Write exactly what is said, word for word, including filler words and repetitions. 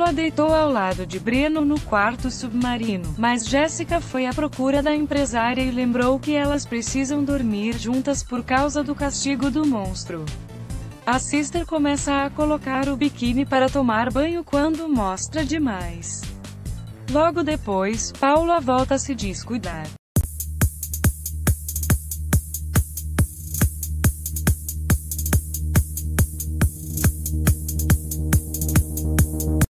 Paula deitou ao lado de Breno no quarto submarino, mas Jéssica foi à procura da empresária e lembrou que elas precisam dormir juntas por causa do castigo do monstro. A Sister começa a colocar o biquíni para tomar banho quando mostra demais. Logo depois, Paula volta a se descuidar.